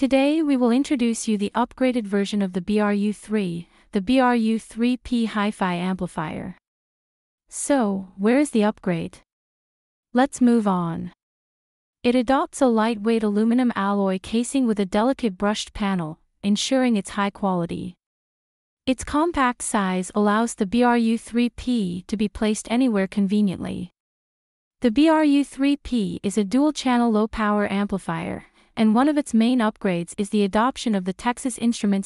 Today we will introduce you the upgraded version of the BRU3, the BRU3P HIFI amplifier. So, where is the upgrade? Let's move on. It adopts a lightweight aluminum alloy casing with a delicate brushed panel, ensuring its high quality. Its compact size allows the BRU3P to be placed anywhere conveniently. The BRU3P is a dual-channel low-power amplifier, and one of its main upgrades is the adoption of the Texas Instruments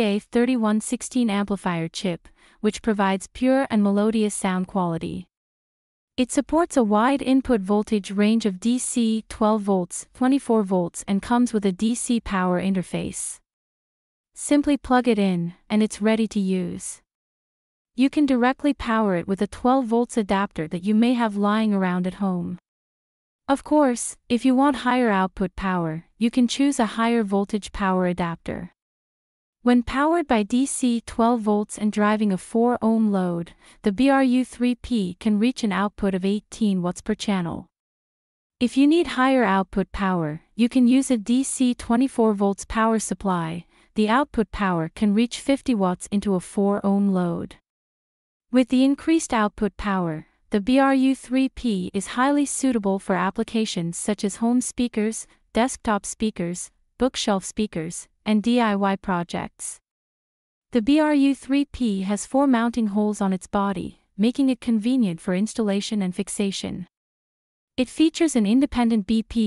TPA3116 amplifier chip, which provides pure and melodious sound quality. It supports a wide input voltage range of DC 12 volts, 24 volts, and comes with a DC power interface. Simply plug it in, and it's ready to use. You can directly power it with a 12 volts adapter that you may have lying around at home. Of course, if you want higher output power, you can choose a higher voltage power adapter. When powered by DC 12 volts and driving a 4 ohm load, the BRU3P can reach an output of 18 watts per channel. If you need higher output power, you can use a DC 24 volts power supply. The output power can reach 50 watts into a 4 ohm load. With the increased output power, the BRU3P is highly suitable for applications such as home speakers, desktop speakers, bookshelf speakers, and DIY projects. The BRU3P has 4 mounting holes on its body, making it convenient for installation and fixation. It features an independent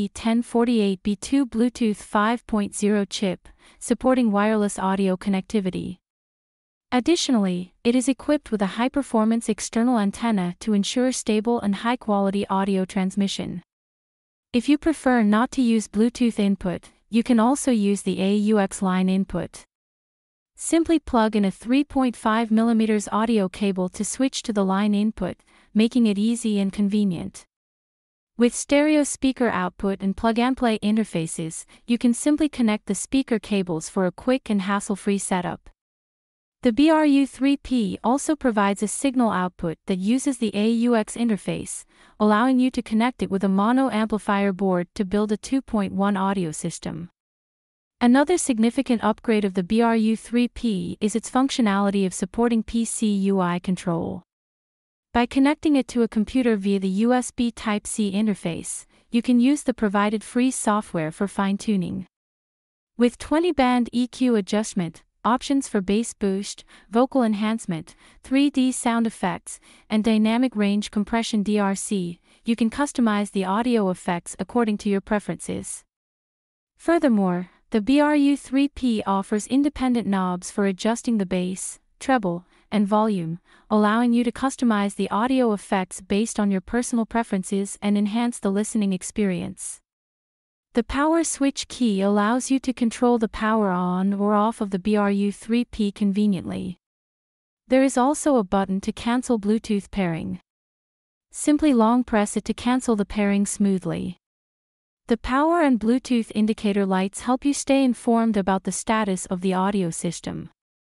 BP1048B2 Bluetooth 5.0 chip, supporting wireless audio connectivity. Additionally, it is equipped with a high-performance external antenna to ensure stable and high-quality audio transmission. If you prefer not to use Bluetooth input, you can also use the AUX line input. Simply plug in a 3.5 mm audio cable to switch to the line input, making it easy and convenient. With stereo speaker output and plug-and-play interfaces, you can simply connect the speaker cables for a quick and hassle-free setup. The BRU3P also provides a signal output that uses the AUX interface, allowing you to connect it with a mono amplifier board to build a 2.1 audio system. Another significant upgrade of the BRU3P is its functionality of supporting PC UI control. By connecting it to a computer via the USB Type-C interface, you can use the provided free software for fine-tuning. With 20-band EQ adjustment, options for bass boost, vocal enhancement, 3D sound effects, and dynamic range compression (DRC), you can customize the audio effects according to your preferences. Furthermore, the BRU3P offers independent knobs for adjusting the bass, treble, and volume, allowing you to customize the audio effects based on your personal preferences and enhance the listening experience. The power switch key allows you to control the power on or off of the BRU3P conveniently. There is also a button to cancel Bluetooth pairing. Simply long press it to cancel the pairing smoothly. The power and Bluetooth indicator lights help you stay informed about the status of the audio system.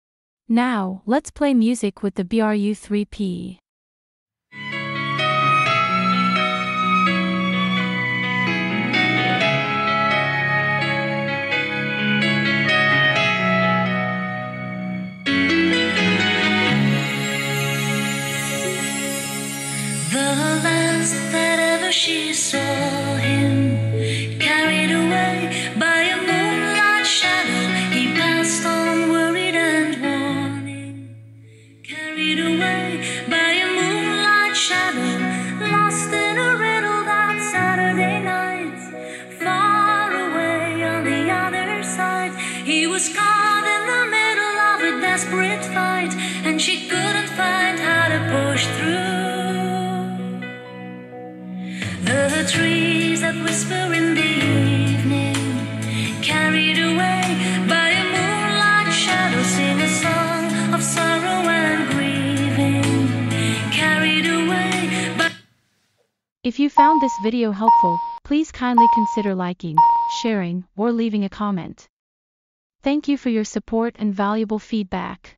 Now, let's play music with the BRU3P. She saw him, carried away by a moonlight shadow. He passed on, worried and warning. Carried away by a moonlight shadow, lost in a riddle that Saturday night. Far away on the other side, he was caught in the middle of a desperate fight, and she couldn't find how to push through. The trees that whisper in the evening, carried away by a moonlight shadow, sing a song of sorrow and grieving, carried away by... If you found this video helpful, please kindly consider liking, sharing, or leaving a comment. Thank you for your support and valuable feedback.